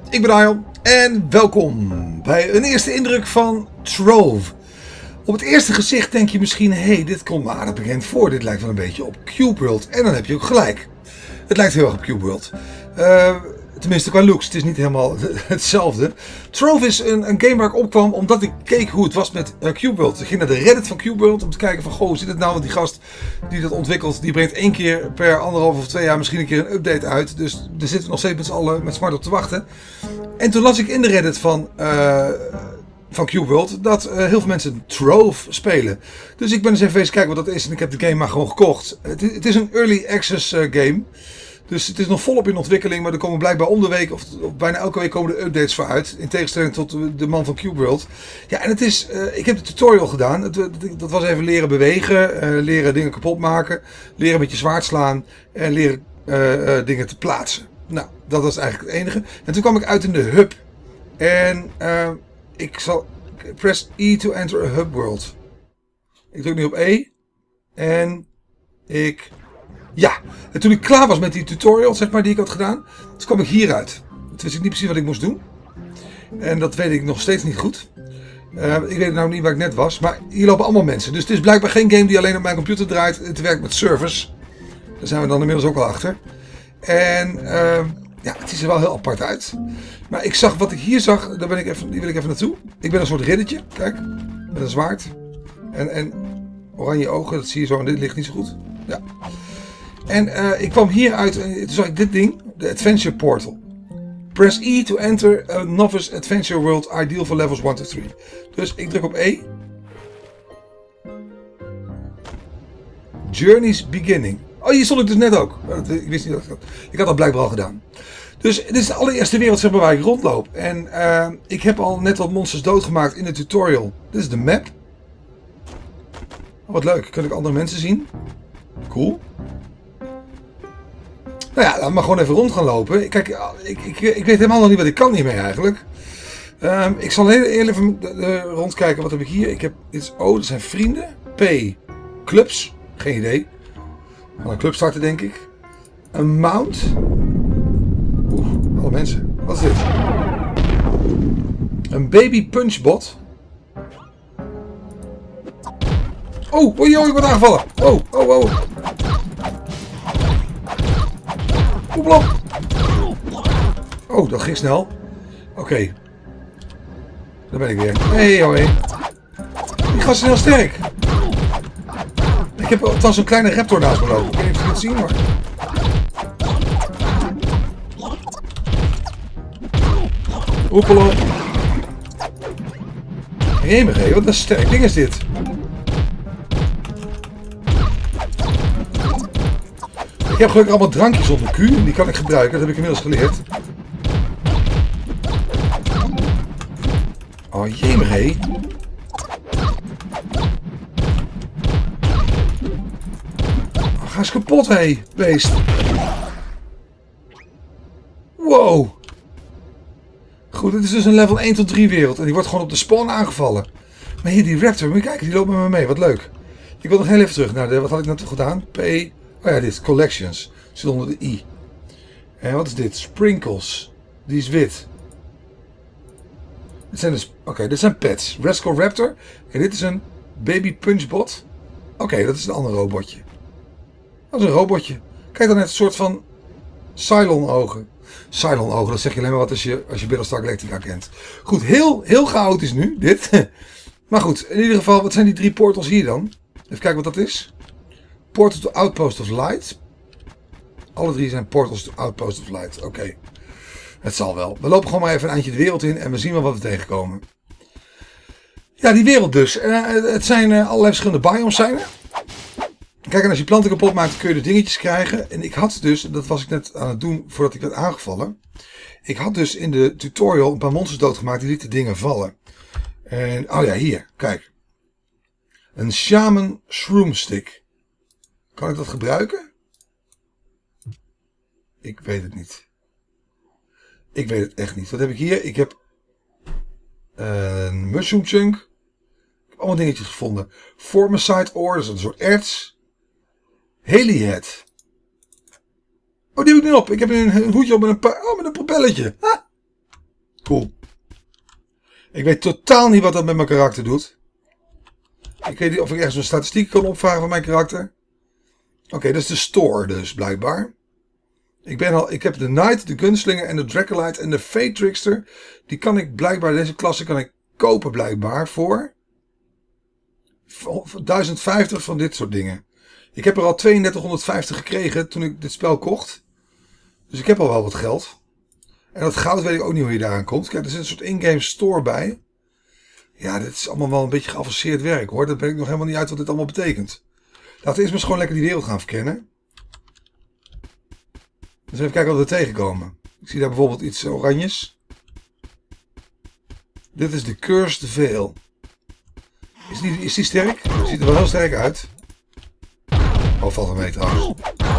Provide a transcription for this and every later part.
ik ben Arjan en welkom bij een eerste indruk van Trove. Op het eerste gezicht denk je misschien, hey, dit komt me aardig bekend voor. Dit lijkt wel een beetje op Cube World. En dan heb je ook gelijk. Het lijkt heel erg op Cube World. Tenminste qua looks, het is niet helemaal hetzelfde. Trove is een game waar ik opkwam omdat ik keek hoe het was met Cube World. Ik ging naar de Reddit van Cube World om te kijken van, goh, hoe zit het nou? Want die gast die dat ontwikkelt, die brengt 1 keer per 1,5 of 2 jaar misschien een keer een update uit. Dus daar zitten we nog steeds met z'n allen met smart op te wachten. En toen las ik in de Reddit van Cube World dat heel veel mensen Trove spelen. Dus ik ben eens even kijken wat dat is en ik heb de game maar gewoon gekocht. Het is een early access game. Dus het is nog volop in ontwikkeling, maar er komen blijkbaar om de week of bijna elke week komen er updates voor uit. In tegenstelling tot de man van Cube World. Ja, en het is, ik heb de tutorial gedaan. Dat was even leren bewegen, leren dingen kapot maken, leren met je zwaard slaan en leren dingen te plaatsen. Nou, dat was eigenlijk het enige. En toen kwam ik uit in de hub. En ik zal press E to enter a hub world. Ik druk nu op E. En ik... Ja, en toen ik klaar was met die tutorial, zeg maar, die ik had gedaan, toen kwam ik hieruit. Toen wist ik niet precies wat ik moest doen. En dat weet ik nog steeds niet goed. Ik weet nou niet waar ik net was, maar hier lopen allemaal mensen. Dus het is blijkbaar geen game die alleen op mijn computer draait. Het werkt met servers. Daar zijn we dan inmiddels ook al achter. En ja, het ziet er wel heel apart uit. Maar ik zag wat ik hier zag, daar wil ik even naartoe. Ik ben een soort riddertje, kijk, met een zwaard. En oranje ogen, dat zie je zo in dit licht niet zo goed. Ja. En ik kwam hieruit en toen zag ik dit ding, de Adventure Portal. Press E to enter a novice adventure world ideal for levels 1 to 3. Dus ik druk op E. Journey's beginning. Oh, hier stond ik dus net ook. Ik wist niet dat ik dat... Ik had dat blijkbaar al gedaan. Dus dit is de allereerste wereld, zeg maar, waar ik rondloop. En ik heb al net wat monsters doodgemaakt in de tutorial. Dit is de map. Oh, wat leuk. Kan ik andere mensen zien? Cool. Nou ja, laat maar gewoon even rond gaan lopen. Kijk, ik weet helemaal nog niet wat ik kan hiermee eigenlijk. Ik zal heel even rondkijken. Wat heb ik hier? Ik heb, dit is O, dat zijn vrienden. P, clubs. Geen idee. Van een club starten, denk ik. Een mount. Oeh, alle mensen. Wat is dit? Een baby punchbot. Oh, ik word aangevallen. Oh. Oeblop. Oh, dat ging snel. Oké. Daar ben ik weer. Hey. Die gast is heel sterk. Ik heb althans een kleine raptor naast me lopen. Ik weet niet of je het zien, maar... Oepelop. Jemig, wat een sterk ding is dit. Ik heb gelukkig allemaal drankjes onder Q en die kan ik gebruiken, dat heb ik inmiddels geleerd. Oh jemig hé. Oh, ga eens kapot hé, beest. Wow. Goed, dit is dus een level 1 tot 3 wereld en die wordt gewoon op de spawn aangevallen. Maar hier die raptor, moet je kijken, die loopt met me mee, wat leuk. Ik wil nog heel even terug naar de, wat had ik net gedaan? P... Oh ja, dit is Collections. Zit onder de I. En wat is dit? Sprinkles. Die is wit. Dit zijn dus... Oké, dit zijn pets. Rascal Raptor. En dit is een Baby Punchbot. Oké, dat is een ander robotje. Dat is een robotje. Kijk dan net een soort van Cylon ogen. Cylon ogen, dat zeg je alleen maar wat als je Battlestar Galactica kent. Goed, heel chaotisch nu, dit. Maar goed, in ieder geval, wat zijn die 3 portals hier dan? Even kijken wat dat is. Portal to Outpost of Light. Alle 3 zijn Portals to Outpost of Light. Oké. Het zal wel. We lopen gewoon maar even een eindje de wereld in en we zien wel wat we tegenkomen. Ja, die wereld dus. Het zijn allerlei verschillende biomes zijn er. Kijk, en als je planten kapot maakt kun je de dingetjes krijgen. En ik had dus, dat was ik net aan het doen voordat ik werd aangevallen. Ik had dus in de tutorial een paar monsters doodgemaakt die lieten dingen vallen. En, oh ja, hier. Kijk. Een Shaman Shroomstick. Kan ik dat gebruiken? Ik weet het niet. Ik weet het echt niet. Wat heb ik hier? Ik heb een Mushroom Chunk. Ik heb allemaal dingetjes gevonden. Formicide Ore, dat is een soort erts. Helihead. Oh, die heb ik nu op. Ik heb een hoedje op met een propelletje. Ha! Cool. Ik weet totaal niet wat dat met mijn karakter doet. Ik weet niet of ik ergens een statistiek kan opvragen van mijn karakter. Oké, dat is de store dus, blijkbaar. Ik heb de Knight, de Gunslinger en de Dracolite en de Fate Trickster. Die kan ik blijkbaar, deze klasse kan ik kopen blijkbaar voor 1050 van dit soort dingen. Ik heb er al 3250 gekregen toen ik dit spel kocht. Dus ik heb al wel wat geld. En dat goud weet ik ook niet hoe je daaraan komt. Kijk, er zit een soort in-game store bij. Ja, dit is allemaal wel een beetje geavanceerd werk hoor. Dat ben ik nog helemaal niet uit wat dit allemaal betekent. Laten we eerst maar gewoon lekker die wereld gaan verkennen. Dus even kijken wat we tegenkomen. Ik zie daar bijvoorbeeld iets oranjes. Dit is de Cursed Veil. Is die sterk? Die ziet er wel heel sterk uit. Oh, valt er mee trouwens.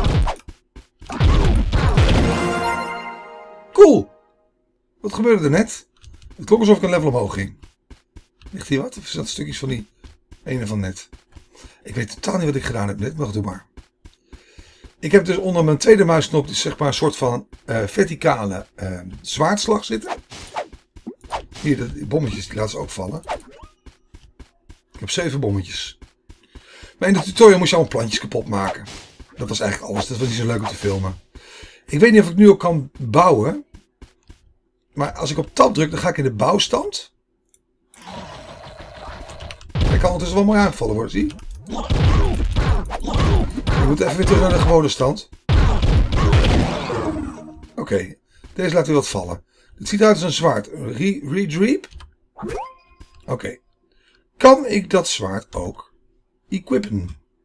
Cool! Wat gebeurde er net? Het klonk alsof ik een level omhoog ging. Ligt hier wat? Of is dat stukjes van die ene van net? Ik weet totaal niet wat ik gedaan heb net, maar doe maar. Ik heb dus onder mijn tweede muisknop dus zeg maar een soort van verticale zwaardslag zitten. Hier, die bommetjes die laten ze ook vallen. Ik heb 7 bommetjes. Maar in de tutorial moest je allemaal plantjes kapot maken. Dat was eigenlijk alles. Dat was niet zo leuk om te filmen. Ik weet niet of ik nu ook kan bouwen. Maar als ik op tab druk, dan ga ik in de bouwstand. Hij kan ondertussen wel mooi aangevallen worden, zie je? Ik moet even weer terug naar de gewone stand. Oké, deze laat weer wat vallen. Het ziet eruit als een zwaard. Redreep? Oké. Kan ik dat zwaard ook equippen?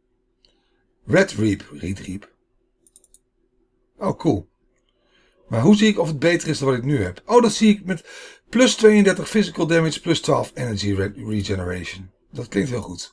Redreep. Oh, cool. Maar hoe zie ik of het beter is dan wat ik nu heb? Oh, dat zie ik met plus 32 physical damage, plus 12 energy regeneration. Dat klinkt heel goed.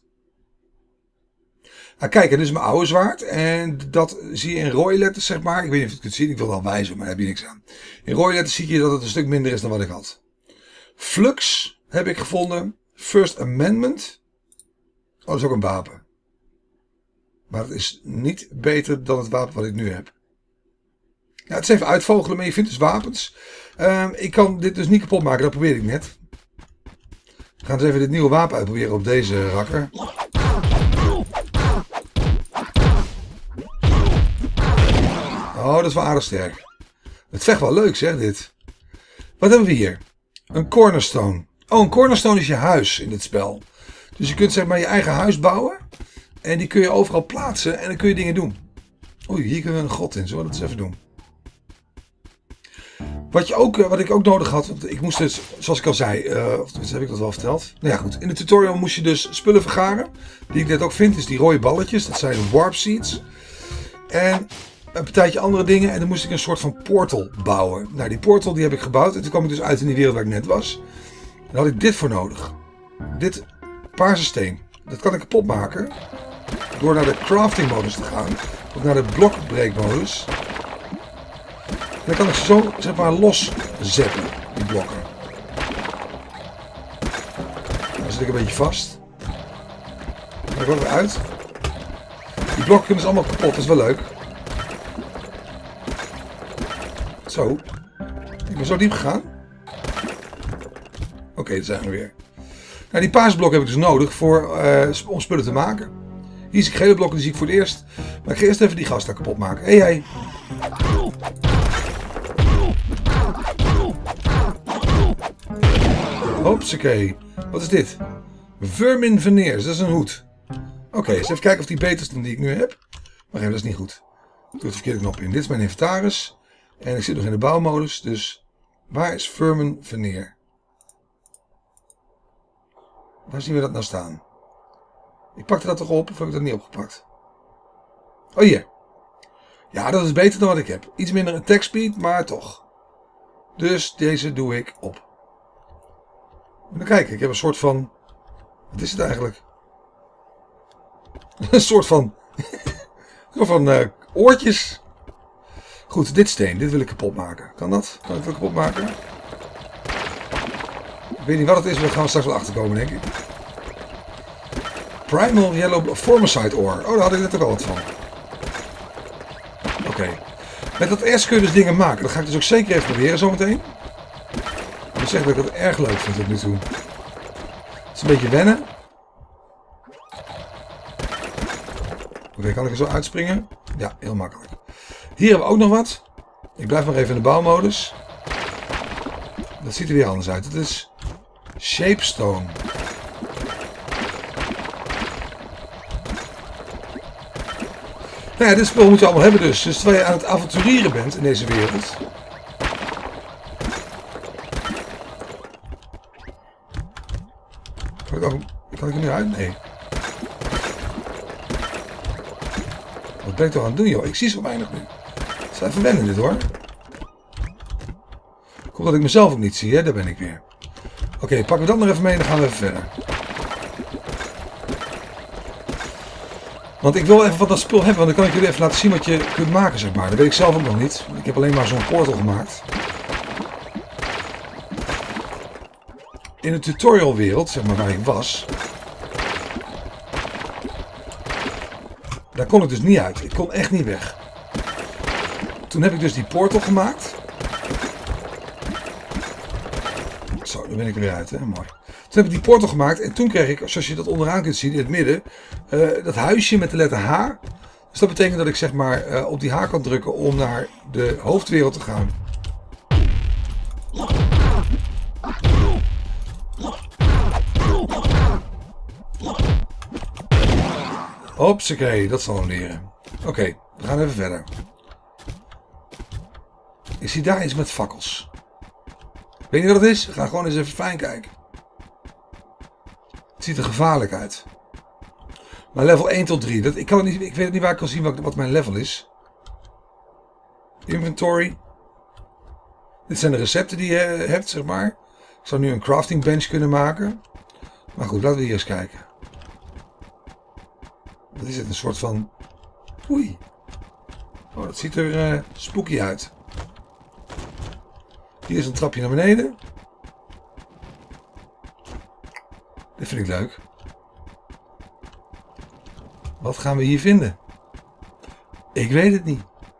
Nou kijk, dit is mijn oude zwaard. En dat zie je in rode letters, zeg maar. Ik weet niet of je het kunt zien. Ik wil het al wijzen, maar daar heb je niks aan. In rode letters zie je dat het een stuk minder is dan wat ik had. Flux heb ik gevonden. First Amendment. Oh, dat is ook een wapen. Maar het is niet beter dan het wapen wat ik nu heb. Ja, het is even uitvogelen, maar je vindt dus wapens. Ik kan dit dus niet kapot maken, dat probeer ik net. We gaan dus even dit nieuwe wapen uitproberen op deze rakker. Oh, dat is wel aardig sterk. Het vecht wel leuk zeg, dit. Wat hebben we hier? Een cornerstone. Oh, een cornerstone is je huis in dit spel. Dus je kunt zeg maar je eigen huis bouwen. En die kun je overal plaatsen en dan kun je dingen doen. Oei, hier kunnen we een grot in. Zullen we dat eens even doen? Wat ik ook nodig had, want ik moest dus, zoals ik al zei, of heb ik dat wel verteld? Nou ja goed, in de tutorial moest je dus spullen vergaren. Die ik net ook vind, is die rode balletjes, dat zijn warp seeds. En een partijtje andere dingen en dan moest ik een soort van portal bouwen. Nou, die portal die heb ik gebouwd en toen kwam ik dus uit in die wereld waar ik net was. Daar had ik dit voor nodig. Dit paarse steen. Dat kan ik kapot maken door naar de crafting modus te gaan. Of naar de blokbreekmodus. En dan kan ik ze zo zeg maar los zetten, die blokken. Dan zit ik een beetje vast. Dan ga ik ook weer uit. Die blokken kunnen ze allemaal kapot, dat is wel leuk. Zo. Ik ben zo diep gegaan. Oké, daar zijn we weer. Nou, die paarse blok heb ik dus nodig om spullen te maken. Hier zie ik gele blokken, die zie ik voor het eerst. Maar ik ga eerst even die gast daar kapot maken. Hé, hey. Hopsakee. Wat is dit? Vermin Veneers, dat is een hoed. Oké, eens even kijken of die beter is dan die ik nu heb. Maar even, dat is niet goed. Ik doe de verkeerde knop in. Dit is mijn inventaris. En ik zit nog in de bouwmodus, dus waar is Vermin Veneer? Waar zien we dat nou staan? Ik pakte dat toch op of heb ik dat niet opgepakt? Oh, hier. Ja, dat is beter dan wat ik heb. Iets minder attack speed, maar toch. Dus deze doe ik op. Dan kijk, ik heb een soort van... Wat is het eigenlijk? Een soort van... oortjes. Goed, dit steen. Dit wil ik kapot maken. Kan dat? Kan ik dat kapot maken? Ik weet niet wat het is, maar daar gaan we straks wel achterkomen, denk ik. Primal Yellow Formicide Ore. Oh, daar had ik net ook al wat van. Oké. Met dat S kun je dus dingen maken. Dat ga ik dus ook zeker even proberen zometeen. moet zeggen dat ik het erg leuk vind tot nu toe. Het is een beetje wennen. Oké, kan ik er zo uitspringen? Ja, heel makkelijk. Hier hebben we ook nog wat. Ik blijf maar even in de bouwmodus. Dat ziet er weer anders uit. Het is Shapestone. Nou ja, dit spul moet je allemaal hebben dus. Dus terwijl je aan het avonturieren bent in deze wereld. Kan ik er nu uit? Nee. Wat ben ik toch aan het doen, joh? Ik zie zo weinig nu. Het is even wennen dit, hoor. Komt dat ik mezelf ook niet zie, hè? Daar ben ik weer. Oké, pakken we dat nog even mee en dan gaan we even verder. Want ik wil even van dat spul hebben, want dan kan ik jullie even laten zien wat je kunt maken, zeg maar. Dat weet ik zelf ook nog niet. Ik heb alleen maar zo'n portal gemaakt. In de tutorialwereld, zeg maar waar ik was, daar kon ik dus niet uit. Ik kon echt niet weg. Toen heb ik dus die portal gemaakt. Zo, daar ben ik er weer uit, hè? Mooi. Toen heb ik die portal gemaakt en toen kreeg ik, zoals je dat onderaan kunt zien in het midden, dat huisje met de letter H. Dus dat betekent dat ik zeg maar op die H kan drukken om naar de hoofdwereld te gaan. Hopsakee, dat zal hem leren. Oké, we gaan even verder. Ik zie daar iets met fakkels. Weet je wat het is? Ga gewoon eens even fijn kijken. Het ziet er gevaarlijk uit. Maar level 1 tot 3. Ik weet het niet waar ik kan zien wat mijn level is. Inventory. Dit zijn de recepten die je hebt, zeg maar. Ik zou nu een crafting bench kunnen maken. Maar goed, laten we hier eens kijken. Wat is het? Een soort van... Oei. Oh, dat ziet er spooky uit. Hier is een trapje naar beneden. Dit vind ik leuk. Wat gaan we hier vinden? Ik weet het niet.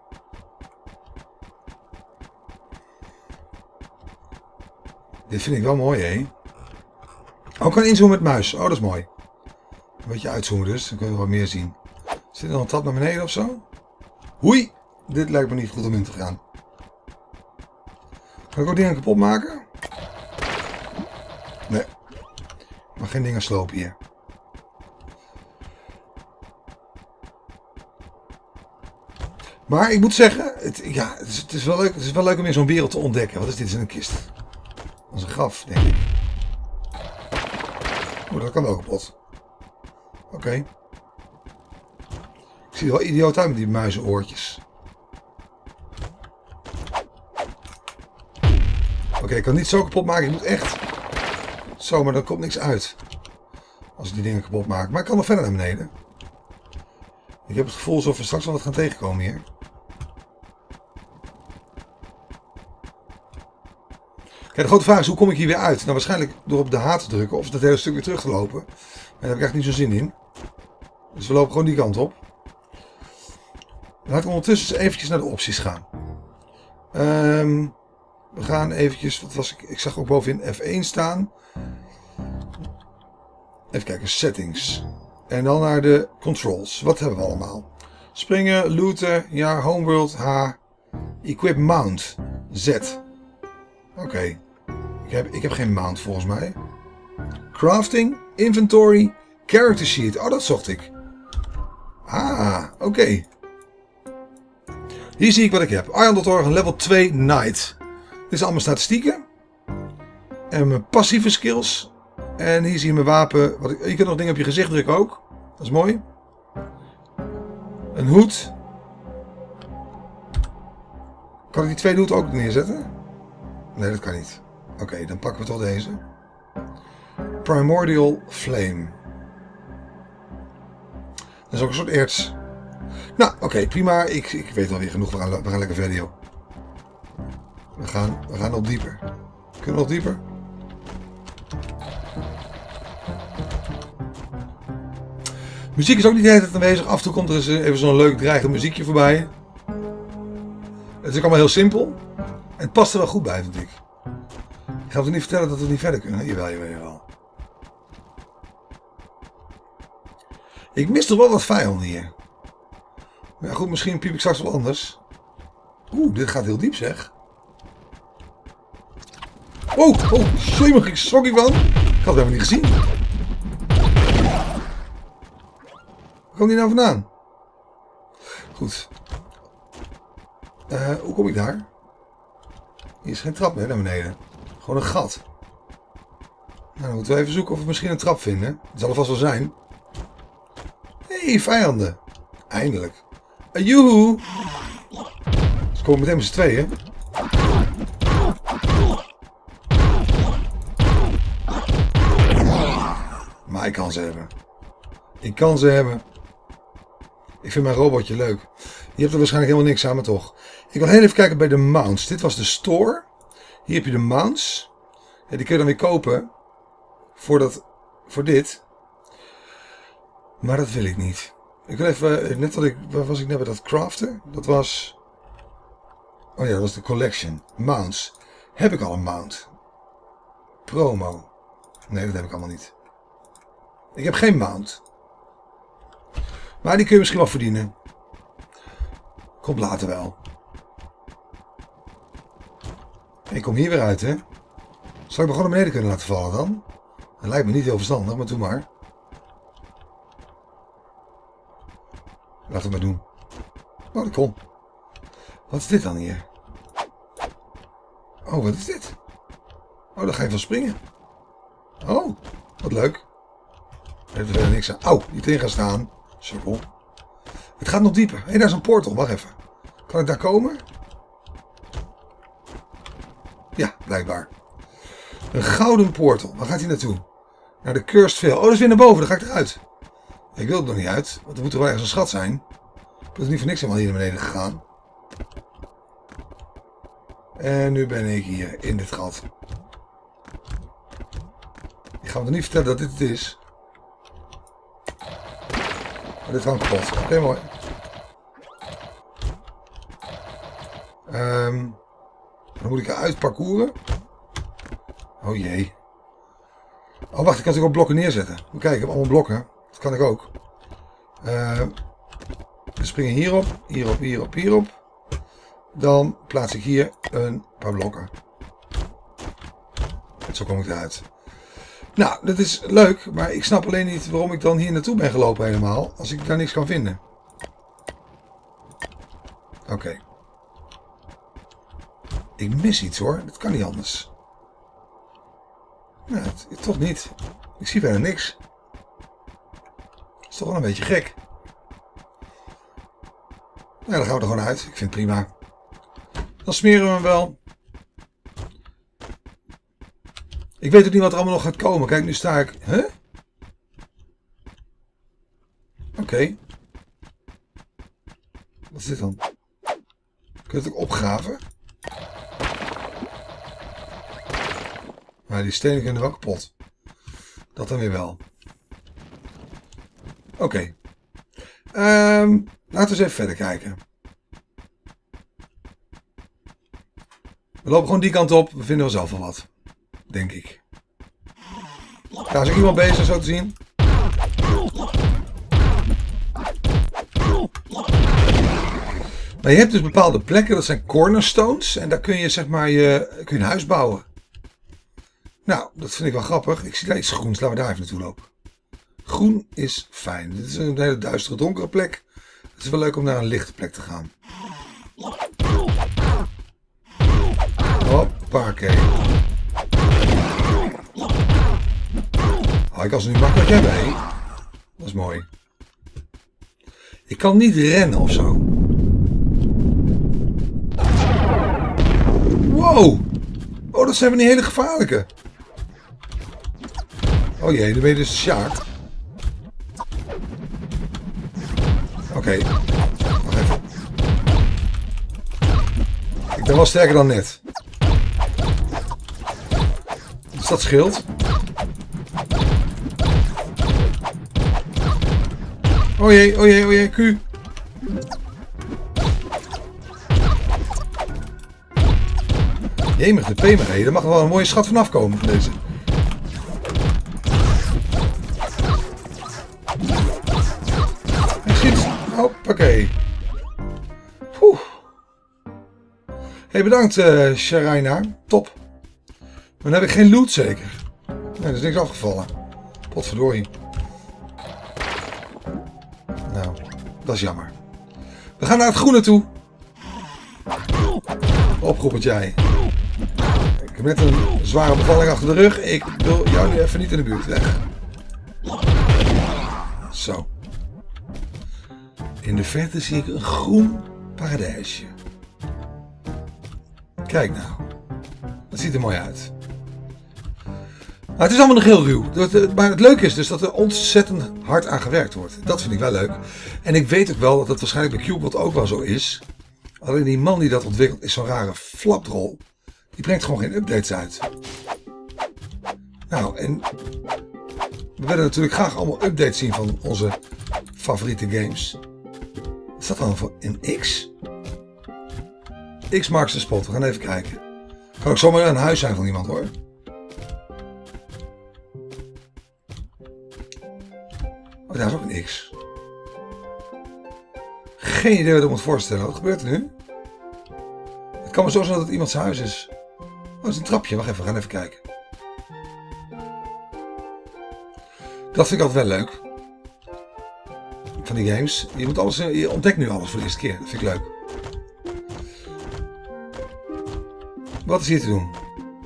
Dit vind ik wel mooi, hè? Oh, ik kan inzoomen met muis. Oh, dat is mooi. Een beetje uitzoomen dus, dan kunnen we wat meer zien. Zit er nog een trap naar beneden of zo? Oei! Dit lijkt me niet goed om in te gaan. Kan ik ook dingen kapot maken? Nee. Ik mag geen dingen slopen hier. Maar ik moet zeggen, het is wel leuk, het is wel leuk om in zo'n wereld te ontdekken. Wat is dit? Is een kist? Dat is een graf, denk ik. Oh, dat kan wel kapot. Oké. Ik zie er wel idioot uit met die muizenoortjes. Oké, ik kan niet zo kapot maken. Ik moet echt... Zo, maar dan komt niks uit. Als ik die dingen kapot maak. Maar ik kan nog verder naar beneden. Ik heb het gevoel alsof we straks wel wat gaan tegenkomen hier. Kijk, de grote vraag is, hoe kom ik hier weer uit? Nou, waarschijnlijk door op de H te drukken of dat hele stuk weer terug te lopen. Maar daar heb ik echt niet zo'n zin in. Dus we lopen gewoon die kant op. Laten we ondertussen eens eventjes naar de opties gaan. We gaan eventjes, wat was ik? Ik zag ook bovenin F1 staan. Even kijken, settings. En dan naar de controls. Wat hebben we allemaal? Springen, looten, ja, homeworld, H. Equip mount, Z. Oké. Ik heb geen mount volgens mij. Crafting, inventory, character sheet. Oh, dat zocht ik. Ah, oké. Hier zie ik wat ik heb. Iron.org, level 2 Knight. Dit is allemaal statistieken. En mijn passieve skills. En hier zie je mijn wapen. Je kunt nog dingen op je gezicht drukken ook. Dat is mooi. Een hoed. Kan ik die tweede hoed ook neerzetten? Nee, dat kan niet. Oké, dan pakken we toch deze. Primordial Flame. Dat is ook een soort erts. Nou, oké, prima. Ik weet alweer genoeg. We gaan lekker verder, joh. We gaan nog dieper. Kunnen we nog dieper? Muziek is ook niet de hele tijd aanwezig. Af en toe komt er eens even zo'n leuk dreigend muziekje voorbij. Het is ook allemaal heel simpel. En het past er wel goed bij, vind ik. Ik ga het niet vertellen dat we niet verder kunnen. Jawel, jawel. Ik mis toch wel wat vijanden hier. Maar ja, goed, misschien piep ik straks wel anders. Oeh, dit gaat heel diep zeg. Oh, sorry, mag ik sorry van? Ik had het helemaal niet gezien. Waar kwam die nou vandaan? Goed. Hoe kom ik daar? Hier is geen trap meer naar beneden. Gewoon een gat. Nou, dan moeten we even zoeken of we misschien een trap vinden. Dat zal er vast wel zijn. Hé, hey, vijanden. Eindelijk. Joehoe. Ze komen meteen met z'n tweeën. Maar ik kan ze hebben. Ik kan ze hebben. Ik vind mijn robotje leuk. Je hebt er waarschijnlijk helemaal niks aan, maar toch. Ik wil heel even kijken bij de mounts. Dit was de store. Hier heb je de mounts. Ja, die kun je dan weer kopen. Voor dit. Maar dat wil ik niet. Ik wil even, waar was ik net bij dat craften? Dat was... Oh ja, dat was de collection. Mounts. Heb ik al een mount? Promo. Nee, dat heb ik allemaal niet. Ik heb geen mount. Maar die kun je misschien wel verdienen. Komt later wel. Ik kom hier weer uit, hè. Zal ik me gewoon naar beneden kunnen laten vallen dan? Dat lijkt me niet heel verstandig, maar doe maar. Laat het maar doen. Oh, dat kon. Wat is dit dan hier? Oh, wat is dit? Oh, daar ga je van springen. Oh, wat leuk. Er heeft er verder niks aan. Auw, niet in gaan staan. Sukkel. Het gaat nog dieper. Hé, daar is een portal. Wacht even. Kan ik daar komen? Ja, blijkbaar. Een gouden portal. Waar gaat hij naartoe? Naar de Cursed Vale. Oh, dat is weer naar boven. Dan ga ik eruit. Ik wil er nog niet uit. Want er moet er wel ergens een schat zijn. Ik ben niet voor niks helemaal hier naar beneden gegaan. En nu ben ik hier in dit gat. Ik ga me er niet vertellen dat dit het is. Maar dit gaat kapot. Oké, mooi. Dan moet ik eruit parcouren. Oh jee. Oh wacht, ik kan natuurlijk ook blokken neerzetten. Kijk, ik heb allemaal blokken. Dat kan ik ook. We springen hierop, hierop, hierop, hierop. Dan plaats ik hier een paar blokken. En zo kom ik eruit. Nou, dat is leuk, maar ik snap alleen niet waarom ik dan hier naartoe ben gelopen helemaal. Als ik daar niks kan vinden. Oké. Ik mis iets hoor, dat kan niet anders. Nou, toch niet. Ik zie verder niks. Dat is toch wel een beetje gek. Nou, dan gaan we er gewoon uit. Ik vind het prima. Dan smeren we hem wel. Ik weet ook niet wat er allemaal nog gaat komen. Kijk, nu sta ik... Huh? Oké. Wat is dit dan? Kun je het ook opgraven? Maar die stenen kunnen wel kapot. Dat dan weer wel. Oké. Laten we eens even verder kijken. We lopen gewoon die kant op. We vinden wel zelf wel wat. Denk ik. Daar is ook iemand bezig zo te zien. Maar je hebt dus bepaalde plekken. Dat zijn cornerstones. En daar kun je zeg maar kun je een huis bouwen. Nou, dat vind ik wel grappig. Ik zie daar iets groens. Laten we daar even naartoe lopen. Groen is fijn. Dit is een hele duistere, donkere plek. Het is wel leuk om naar een lichte plek te gaan. Hoppakee. Oh, ik kan ze nu makkelijk hebben, hé. Dat is mooi. Ik kan niet rennen of zo. Wow. Oh, dat zijn van die hele gevaarlijke. Oh jee, dan ben je dus de Sjaak. Oké. Wacht even. Ik ben wel sterker dan net. Dus dat scheelt. Oh jee, oh jee, oh jee, Q. Jemig de Pemeré. Daar mag wel een mooie schat vanaf komen van deze. Hij schiet. Hoppakee. Oeh. Hey, bedankt Sharaina. Top. Maar dan heb ik geen loot zeker. Nee, er is niks afgevallen. Potverdorie. Nou, dat is jammer. We gaan naar het groene toe. Opgeroepend jij. Ik heb net een zware bevalling achter de rug. Ik wil jou nu even niet in de buurt weg. Zo. In de verte zie ik een groen paradijsje. Kijk nou. Dat ziet er mooi uit. Nou, het is allemaal nog heel ruw. Maar het leuke is dus dat er ontzettend hard aan gewerkt wordt. Dat vind ik wel leuk. En ik weet ook wel dat het waarschijnlijk bij Cubebot ook wel zo is. Alleen die man die dat ontwikkelt is zo'n rare flapdrol. Die brengt gewoon geen updates uit. Nou, en we willen natuurlijk graag allemaal updates zien van onze favoriete games. Wat is dat dan voor een X? X marks the spot. We gaan even kijken. Kan ook zomaar een huis zijn van iemand hoor. Oh, daar is ook een X. Geen idee wat ik moet voorstellen. Wat gebeurt er nu? Het kan maar zo zijn dat het iemands huis is. Oh, dat is een trapje. Wacht even, we gaan even kijken. Dat vind ik altijd wel leuk. Van die games. Je moet alles, je ontdekt nu alles voor de eerste keer. Dat vind ik leuk. Wat is hier te doen?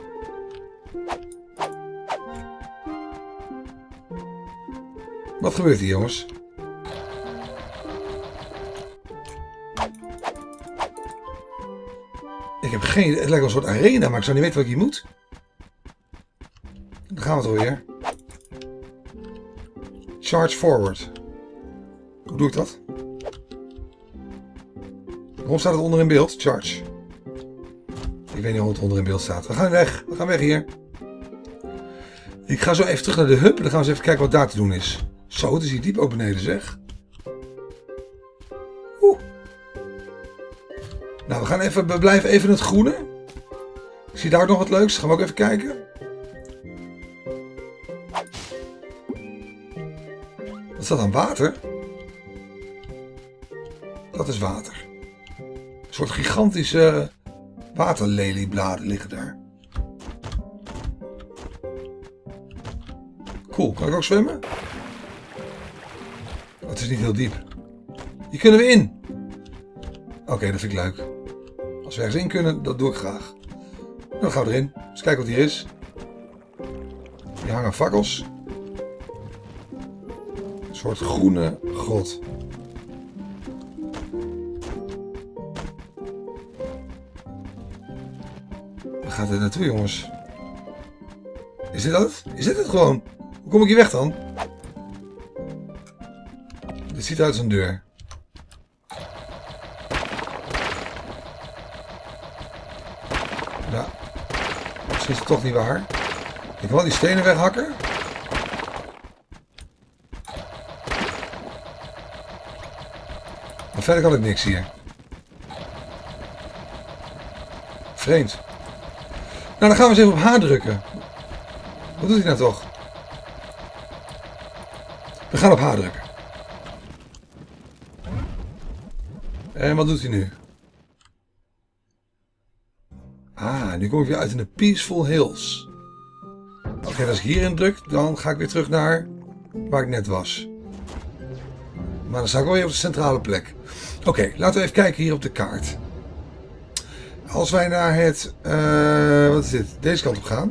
Wat gebeurt hier, jongens? Ik heb geen idee. Het lijkt wel een soort arena, maar ik zou niet weten wat ik hier moet. Dan gaan we het alweer. Charge forward. Hoe doe ik dat? Waarom staat het onder in beeld? Charge. Ik weet niet hoe het onder in beeld staat. We gaan weg. We gaan weg hier. Ik ga zo even terug naar de hub. En dan gaan we eens even kijken wat daar te doen is. Zo, het is hier diep ook beneden zeg. Oeh. Nou, we blijven even in het groene. Ik zie daar nog wat leuks. Gaan we ook even kijken. Wat is dat aan water? Dat is water. Een soort gigantische waterleliebladen liggen daar. Cool, kan ik ook zwemmen? Oh, het is niet heel diep. Hier kunnen we in. Oké, dat vind ik leuk. Als we ergens in kunnen, dat doe ik graag. Nou, dan gaan we erin. Eens kijken wat hier is. Hier hangen fakkels. Een soort groene grot. Waar gaat dit naartoe, jongens? Is dit het? Is dit het gewoon? Hoe kom ik hier weg dan? Dit ziet uit als een deur. Nou, misschien is het toch niet waar. Ik wil die stenen weghakken. Maar verder kan ik niks hier. Vreemd. Nou, dan gaan we eens even op H drukken. Wat doet hij nou toch? We gaan op H drukken. En wat doet hij nu? Ah, nu kom ik weer uit in de Peaceful Hills. Oké, als ik hierin druk, dan ga ik weer terug naar waar ik net was. Maar dan sta ik wel weer op de centrale plek. Oké, laten we even kijken hier op de kaart. Als wij naar het... wat is dit? Deze kant op gaan.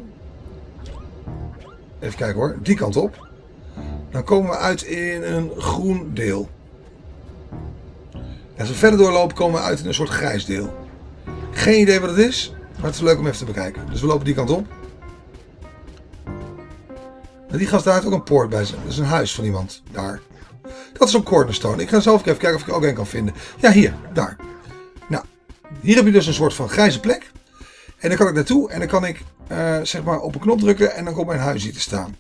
Even kijken hoor. Die kant op. Dan komen we uit in een groen deel. En als we verder doorlopen komen we uit in een soort grijs deel. Geen idee wat het is. Maar het is leuk om even te bekijken. Dus we lopen die kant op. En die gast daar heeft ook een poort bij zich. Dat is een huis van iemand. Daar. Dat is een cornerstone. Ik ga zelf even kijken of ik er ook een kan vinden. Ja, hier. Daar. Nou. Hier heb je dus een soort van grijze plek. En dan kan ik naartoe. En dan kan ik zeg maar op een knop drukken. En dan komt mijn huis hier te staan.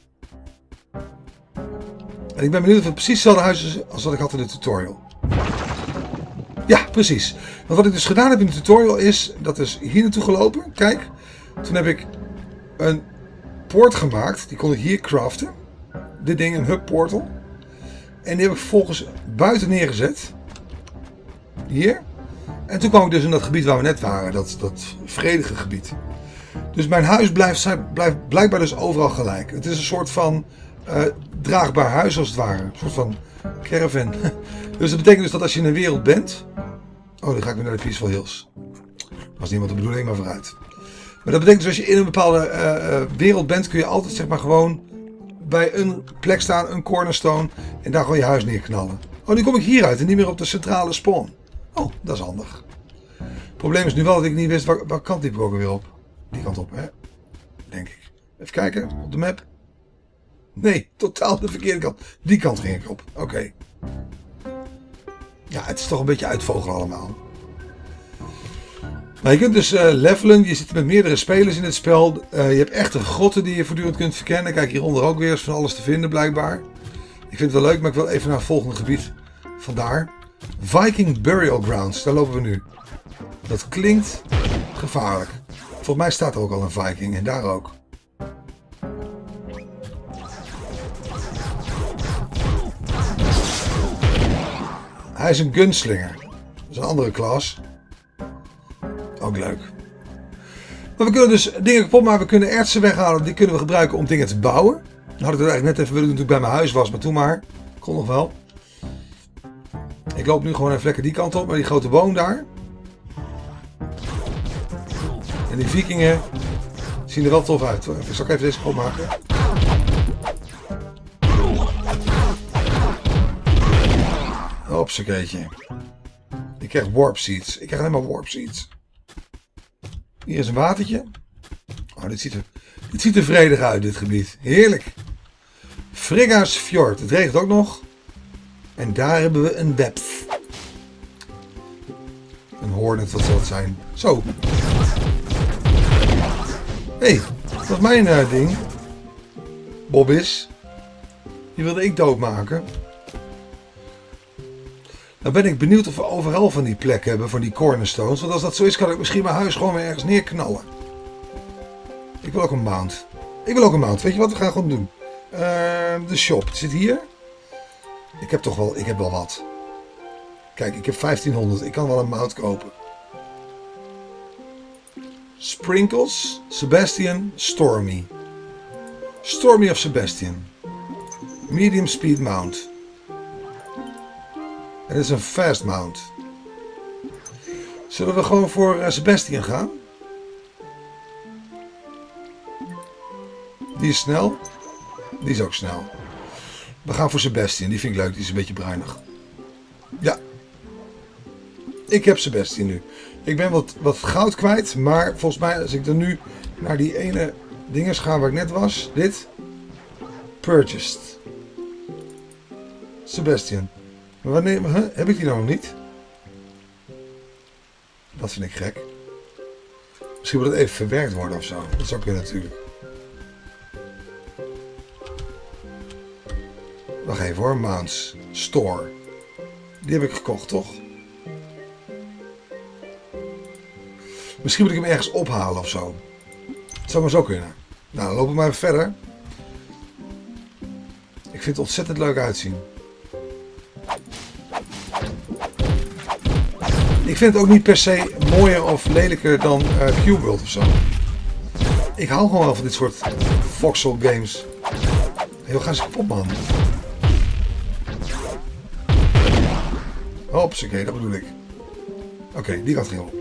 En ik ben benieuwd of het precies hetzelfde huis is als wat ik had in de tutorial. Ja, precies. Want wat ik dus gedaan heb in de tutorial is, dat is hier naartoe gelopen. Kijk, Toen heb ik een poort gemaakt. Die kon ik hier craften. Dit ding, een hub portal. En die heb ik vervolgens buiten neergezet. Hier. En toen kwam ik dus in dat gebied waar we net waren. Dat vredige gebied. Dus mijn huis blijft blijkbaar dus overal gelijk. Het is een soort van draagbaar huis als het ware. Een soort van caravan. Dus dat betekent dus dat als je in een wereld bent... Oh, dan ga ik weer naar de Peaceful Hills. Was niet wat de bedoeling, maar vooruit. Maar dat betekent dus als je in een bepaalde wereld bent... kun je altijd zeg maar gewoon bij een plek staan, een cornerstone... en daar gewoon je huis neerknallen. Oh, nu kom ik hieruit en niet meer op de centrale spawn. Oh, dat is handig. Het probleem is nu wel dat ik niet wist waar kant liep ik ook weer op. Die kant op, hè? Denk ik. Even kijken op de map. Nee, totaal de verkeerde kant. Die kant ging ik op. Oké. Ja, het is toch een beetje uitvogelen allemaal. Maar je kunt dus levelen. Je zit met meerdere spelers in het spel. Je hebt echte grotten die je voortdurend kunt verkennen. Kijk, hieronder ook weer is van alles te vinden blijkbaar. Ik vind het wel leuk, maar ik wil even naar het volgende gebied. Vandaar. Viking Burial Grounds. Daar lopen we nu. Dat klinkt gevaarlijk. Volgens mij staat er ook al een Viking en daar ook. Hij is een gunslinger. Dat is een andere klas. Ook leuk. Maar we kunnen dus dingen kapot maken. We kunnen ertsen weghalen. Die kunnen we gebruiken om dingen te bouwen. Dan had ik het eigenlijk net even willen doen toen ik bij mijn huis was. Maar toen maar. Kon nog wel. Ik loop nu gewoon even lekker die kant op. Met die grote boom daar. En die vikingen zien er wel tof uit. Zal ik even deze kapot maken? Hopsakeetje. Ik krijg warp seeds. Ik krijg alleen maar warp seeds. Hier is een watertje. Oh, dit ziet er vredig uit, dit gebied. Heerlijk. Frigga's Fjord. Het regent ook nog. En daar hebben we een web. Een hornet, wat zal het zijn? Zo. Hé, dat is mijn ding. Bobbis. Die wilde ik doodmaken. Dan ben ik benieuwd of we overal van die plekken hebben, van die cornerstones. Want als dat zo is, kan ik misschien mijn huis gewoon weer ergens neerknallen. Ik wil ook een mount. Weet je wat we gaan gewoon doen? De shop. Het zit hier. Ik heb wel wat. Kijk, ik heb 1500. Ik kan wel een mount kopen. Sprinkles, Sebastian, Stormy. Stormy of Sebastian. Medium speed mount. En dit is een fast mount. Zullen we gewoon voor Sebastian gaan? Die is snel. Die is ook snel. We gaan voor Sebastian. Die vind ik leuk. Die is een beetje bruinig. Ja. Ik heb Sebastian nu. Ik ben wat goud kwijt. Maar volgens mij als ik dan nu naar die ene dinges ga waar ik net was. Dit. Purchased. Sebastian. Maar wanneer, heb ik die nou nog niet? Dat vind ik gek. Misschien moet het even verwerkt worden of zo. Dat zou kunnen natuurlijk. Wacht even hoor. Mounts. Store. Die heb ik gekocht, toch? Misschien moet ik hem ergens ophalen of zo. Dat zou maar zo kunnen. Nou, dan lopen we maar even verder. Ik vind het ontzettend leuk uitzien. Ik vind het ook niet per se mooier of lelijker dan Cube World of zo. Ik hou gewoon wel van dit soort voxel games. Heel gaan ze kapot, man. Hops, oké, dat bedoel ik. Oké, die kant ging op.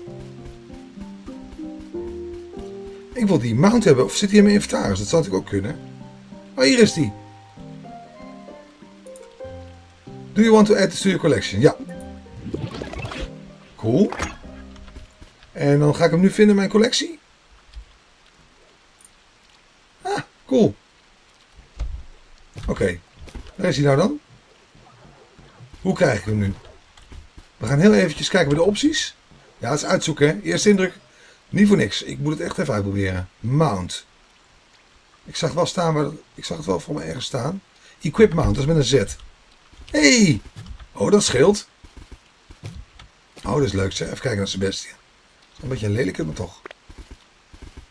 Ik wil die mount hebben. Of zit die in mijn inventaris? Dat zou natuurlijk ook kunnen. Oh, hier is die. Do you want to add this to your collection? Ja. Cool. En dan ga ik hem nu vinden in mijn collectie. Ah, cool. Oké. Waar is hij nou dan? Hoe krijg ik hem nu? We gaan heel eventjes kijken bij de opties. Ja, het is uitzoeken, hè. Eerste indruk. Niet voor niks. Ik moet het echt even uitproberen. Mount. Ik zag wel staan, ik zag het wel voor me ergens staan. Equip mount, dat is met een Z. Hey! Oh, dat scheelt. Oh, dat is leuk, zeg. Even kijken naar Sebastian. Een beetje een lelijke, maar toch.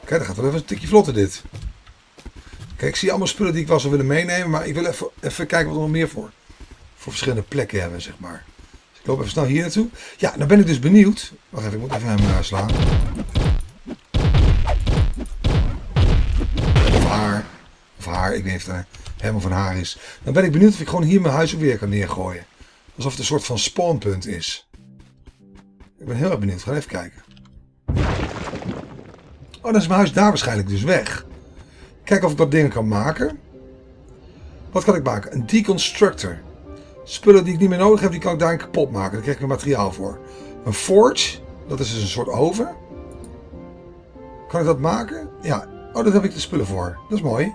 Kijk, dat gaat wel even een tikje vlotter dit. Kijk, ik zie allemaal spullen die ik wel zou willen meenemen. Maar ik wil even kijken wat we nog meer voor verschillende plekken hebben, zeg maar. Dus ik loop even snel hier naartoe. Ja, dan ben ik dus benieuwd. Wacht even, ik moet even hem slaan. Of haar, ik weet niet of het hem of een haar is. Dan ben ik benieuwd of ik gewoon hier mijn huis ook weer kan neergooien. Alsof het een soort van spawnpunt is. Ik ben heel erg benieuwd. Ga even kijken. Oh, dan is mijn huis daar waarschijnlijk dus weg. Kijken of ik wat dingen kan maken. Wat kan ik maken? Een deconstructor. Spullen die ik niet meer nodig heb, die kan ik daarin kapot maken. Daar krijg ik een materiaal voor. Een forge. Dat is dus een soort oven. Kan ik dat maken? Ja. Oh, daar heb ik de spullen voor. Dat is mooi.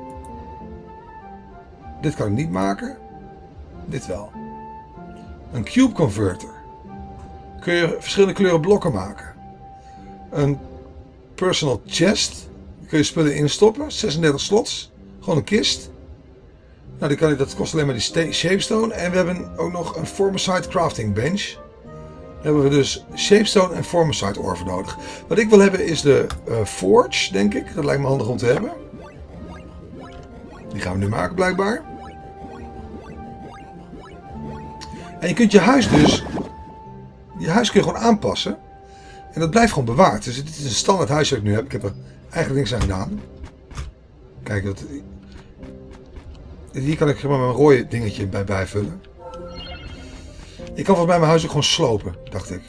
Dit kan ik niet maken. Dit wel. Een cube converter. Kun je verschillende kleuren blokken maken. Een personal chest. Daar kun je spullen instoppen. 36 slots. Gewoon een kist. Nou, dat kost alleen maar die shapestone. En we hebben ook nog een formicide crafting bench. Daar hebben we dus shapestone en formicide ore voor nodig. Wat ik wil hebben is de forge, denk ik. Dat lijkt me handig om te hebben. Die gaan we nu maken, blijkbaar. En je kunt je huis dus... Je huis kun je gewoon aanpassen. En dat blijft gewoon bewaard. Dus dit is een standaard huis dat ik nu heb. Ik heb er eigenlijk niks aan gedaan. Kijk, hier kan ik gewoon mijn rode dingetje bij bijvullen. Ik kan volgens mij mijn huis ook gewoon slopen, dacht ik.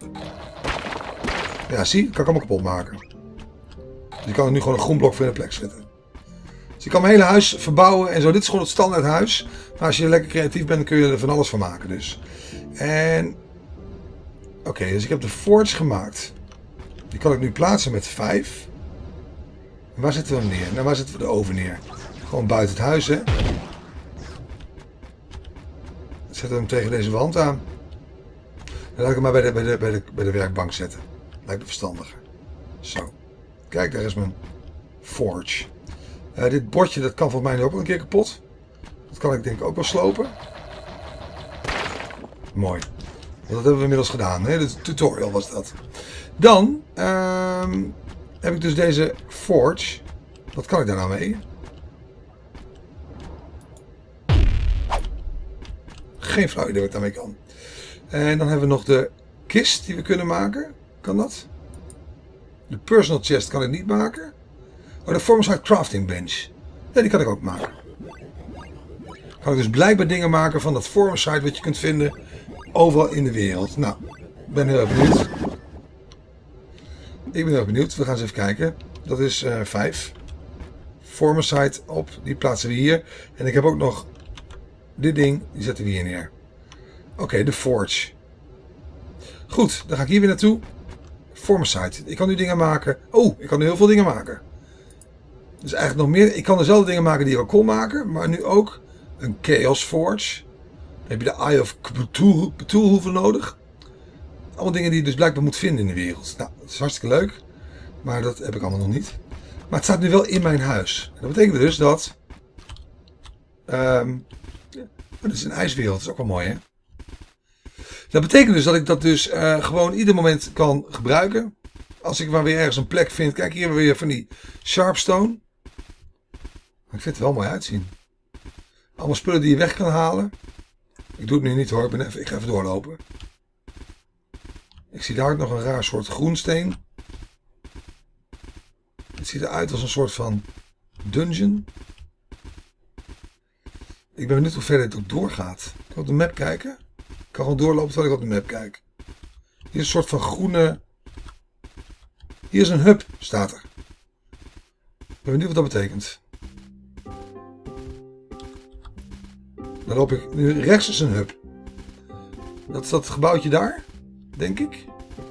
Ja, zie, dat kan ik allemaal kapot maken. Dus ik kan er nu gewoon een groen blok voor in de plek zetten. Dus ik kan mijn hele huis verbouwen en zo. Dit is gewoon het standaard huis. Maar als je lekker creatief bent, dan kun je er van alles van maken dus. En... Oké, dus ik heb de forge gemaakt. Die kan ik nu plaatsen met 5. En waar zetten we hem neer? Nou, waar zetten we de oven neer? Gewoon buiten het huis, hè. Zetten we hem tegen deze wand aan. Dan laat ik hem maar bij de werkbank zetten. Lijkt me verstandiger. Zo. Kijk, daar is mijn forge. Dit bordje, dat kan volgens mij ook wel een keer kapot. Dat kan ik denk ik ook wel slopen. Mooi. Dat hebben we inmiddels gedaan. Hè? De tutorial was dat. Dan heb ik dus deze forge. Wat kan ik daar nou mee? Geen flauw idee wat ik daarmee kan. En dan hebben we nog de kist die we kunnen maken. Kan dat? De personal chest kan ik niet maken. Oh, de formicide crafting bench. Ja, die kan ik ook maken. Kan ik dus blijkbaar dingen maken van dat formicide wat je kunt vinden overal in de wereld. Nou, ik ben heel erg benieuwd. Ik ben heel erg benieuwd. We gaan eens even kijken. Dat is 5. Formicide op. Die plaatsen we hier. En ik heb ook nog dit ding. Die zetten we hier neer. Oké, de forge. Goed, dan ga ik hier weer naartoe. Formicide. Ik kan nu dingen maken. Oh, ik kan nu heel veel dingen maken. Dus eigenlijk nog meer. Ik kan dezelfde dingen maken die ik al kon maken. Maar nu ook een Chaos Forge. Dan heb je de Eye of Cthulhu voor nodig. Allemaal dingen die je dus blijkbaar moet vinden in de wereld. Nou, dat is hartstikke leuk. Maar dat heb ik allemaal nog niet. Maar het staat nu wel in mijn huis. En dat betekent dus dat... dit is een ijswereld. Dat is ook wel mooi, hè? Dat betekent dus dat ik dat dus gewoon ieder moment kan gebruiken. Als ik maar weer ergens een plek vind. Kijk, hier hebben we weer van die Sharpstone. Ik vind het er wel mooi uitzien. Allemaal spullen die je weg kan halen. Ik doe het nu niet hoor. Ik ga even doorlopen. Ik zie daar ook nog een raar soort groensteen. Het ziet eruit als een soort van dungeon. Ik ben benieuwd hoe ver dit ook doorgaat. Ik kan op de map kijken. Ik kan gewoon doorlopen terwijl ik op de map kijk. Hier is een soort van groene... Hier is een hub, staat er. Ik ben benieuwd wat dat betekent. Dan loop ik... Nu rechts is een hub. Dat is dat gebouwtje daar, denk ik.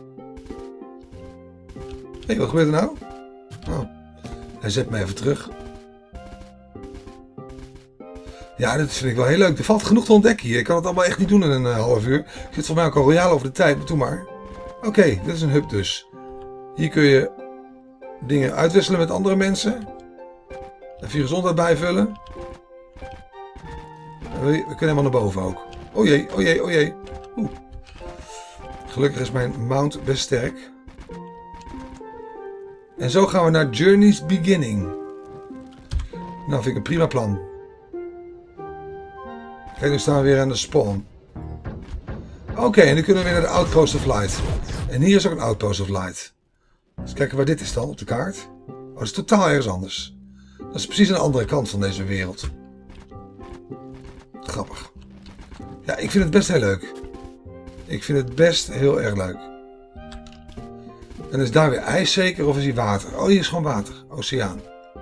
Hé, wat gebeurt er nou? Oh, hij zet me even terug. Ja, dit vind ik wel heel leuk. Er valt genoeg te ontdekken hier. Ik kan het allemaal echt niet doen in een half uur. Ik zit voor mij ook al royaal over de tijd, maar doe maar. Oké, dit is een hub dus. Hier kun je dingen uitwisselen met andere mensen. Even je gezondheid bijvullen. We kunnen helemaal naar boven ook. Oh jee, oh jee, oh jee. Oeh. Gelukkig is mijn mount best sterk. En zo gaan we naar Journey's Beginning. Nou, vind ik een prima plan. Kijk, nu staan we weer aan de spawn. Oké, en nu kunnen we weer naar de Outpost of Light. En hier is ook een Outpost of Light. Dus kijken waar dit is dan op de kaart. Oh, dat is totaal ergens anders. Dat is precies aan de andere kant van deze wereld. Grappig. Ja, ik vind het best heel leuk. Ik vind het best heel erg leuk. En is daar weer ijs zeker of is hier water? Oh, hier is gewoon water. Oceaan.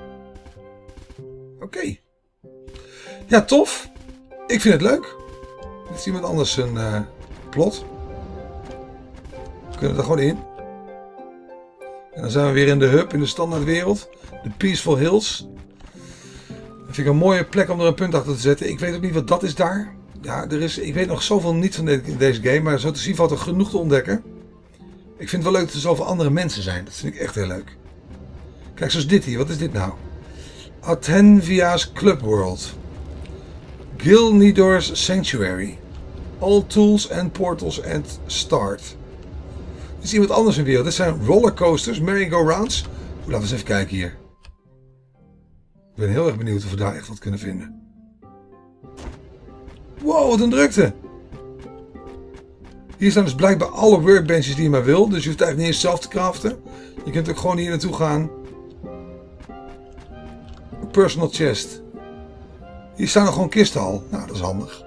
Oké. Ja, tof. Ik vind het leuk. Dit is iemand anders een plot. We kunnen er gewoon in. En dan zijn we weer in de hub, in de standaardwereld. De Peaceful Hills. Dat vind ik een mooie plek om er een punt achter te zetten. Ik weet ook niet wat dat is daar. Ja, ik weet nog zoveel niet van deze game. Maar zo te zien valt er genoeg te ontdekken. Ik vind het wel leuk dat er zoveel andere mensen zijn. Dat vind ik echt heel leuk. Kijk, zoals dit hier. Wat is dit nou? Athenvia's Club World. Gil Nidor's Sanctuary. All tools and portals and start. Dit is iemand anders in de wereld. Dit zijn rollercoasters, merry-go-rounds. Laten we eens even kijken hier. Ik ben heel erg benieuwd of we daar echt wat kunnen vinden. Wow, wat een drukte. Hier staan dus blijkbaar alle workbenches die je maar wil. Dus je hoeft eigenlijk niet eens zelf te craften. Je kunt ook gewoon hier naartoe gaan. Personal chest. Hier staan er gewoon kisten al. Nou, dat is handig.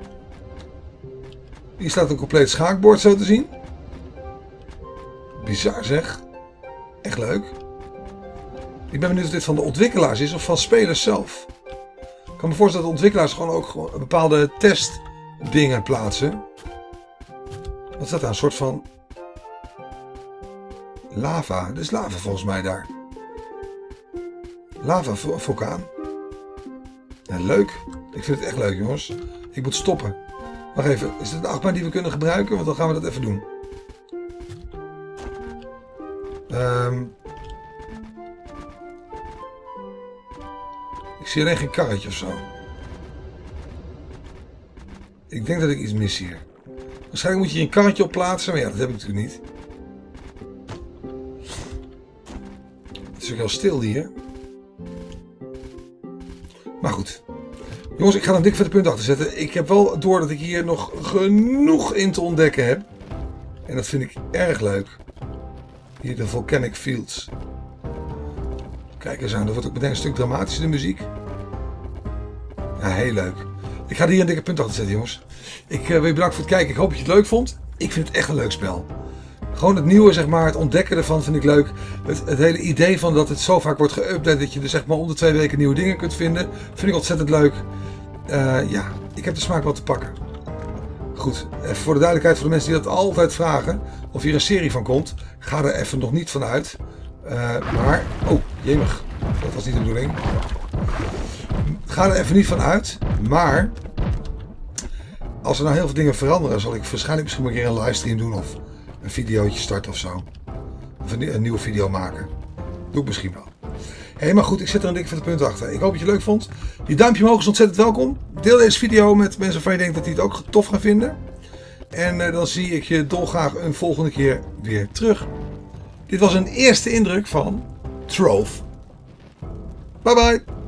Hier staat een compleet schaakbord zo te zien. Bizar zeg. Echt leuk. Ik ben benieuwd of dit van de ontwikkelaars is of van spelers zelf. Ik kan me voorstellen dat de ontwikkelaars gewoon bepaalde testdingen plaatsen. Wat is dat nou? Een soort van lava. Dat is lava volgens mij daar. Lava vulkaan. Ja, leuk. Ik vind het echt leuk, jongens. Ik moet stoppen. Wacht even. Is dit een achtbaan die we kunnen gebruiken? Want dan gaan we dat even doen. Ik zie alleen geen karretje of zo. Ik denk dat ik iets mis hier. Waarschijnlijk moet je hier een karretje op plaatsen. Maar ja, dat heb ik natuurlijk niet. Het is ook heel stil hier. Maar goed. Jongens, ik ga er een dik vette punt achter zetten. Ik heb wel door dat ik hier nog genoeg in te ontdekken heb. En dat vind ik erg leuk. Hier de Volcanic Fields. Kijk eens aan, dat wordt ook meteen een stuk dramatischer de muziek. Ja, heel leuk. Ik ga er hier een dikke punt achter zetten, jongens. Ik wil je bedanken voor het kijken. Ik hoop dat je het leuk vond. Ik vind het echt een leuk spel. Gewoon het nieuwe, zeg maar, het ontdekken ervan vind ik leuk. Het hele idee van dat het zo vaak wordt geüpdate dat je er zeg maar om de 2 weken nieuwe dingen kunt vinden, vind ik ontzettend leuk. Ja, ik heb de smaak wat te pakken. Goed, even voor de duidelijkheid voor de mensen die dat altijd vragen, of hier een serie van komt, ga er even nog niet van uit. Maar, oh, jemig, dat was niet de bedoeling. Ga er even niet van uit, maar als er nou heel veel dingen veranderen, zal ik waarschijnlijk misschien een keer een livestream doen of een videootje starten of zo. Of een nieuwe video maken. Doe ik misschien wel. Hé, maar goed, ik zet er een dikke vette punt achter. Ik hoop dat je het leuk vond. Je duimpje omhoog is ontzettend welkom. Deel deze video met mensen waarvan je denkt dat die het ook tof gaan vinden. En dan zie ik je dolgraag een volgende keer weer terug. Dit was een eerste indruk van Trove. Bye bye.